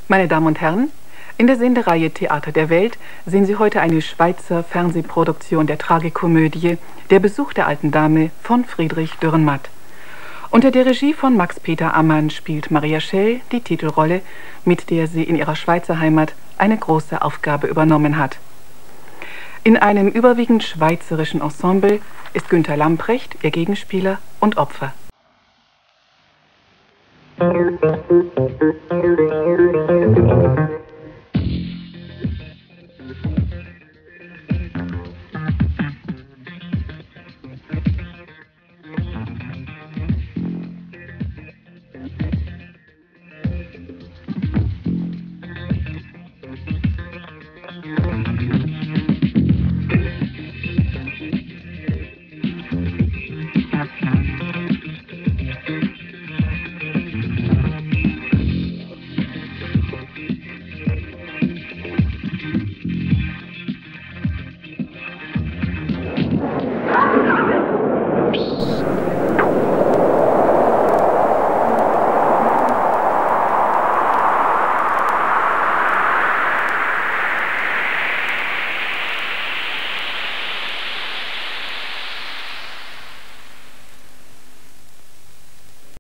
Meine Damen und Herren, in der Sendereihe Theater der Welt sehen Sie heute eine Schweizer Fernsehproduktion der Tragikomödie Der Besuch der alten Dame von Friedrich Dürrenmatt. Unter der Regie von Max-Peter Ammann spielt Maria Schell die Titelrolle, mit der sie in ihrer Schweizer Heimat eine große Aufgabe übernommen hat. In einem überwiegend schweizerischen Ensemble ist Günter Lamprecht ihr Gegenspieler und Opfer.